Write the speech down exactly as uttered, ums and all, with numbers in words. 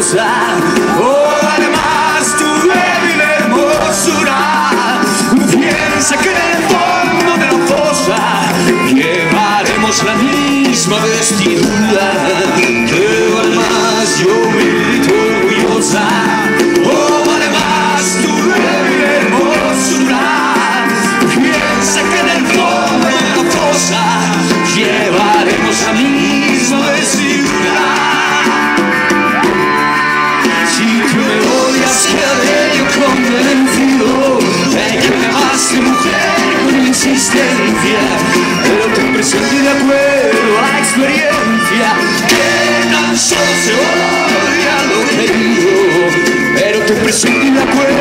gloriosa. Oh, además tu débil hermosura, piensa que en el fondo de la fosa llevaremos la misma vestidura. Pero además yo grito orgullosa. Oh, además tu débil hermosura, piensa que en el fondo de la fosa llevaremos la misma vestidura. Si tú me odias, quedaré yo convencido de que me amaste, mujer, con insistencia. Pero te presento de acuerdo a la experiencia que tan solo se odia lo querido. Pero te presento de acuerdo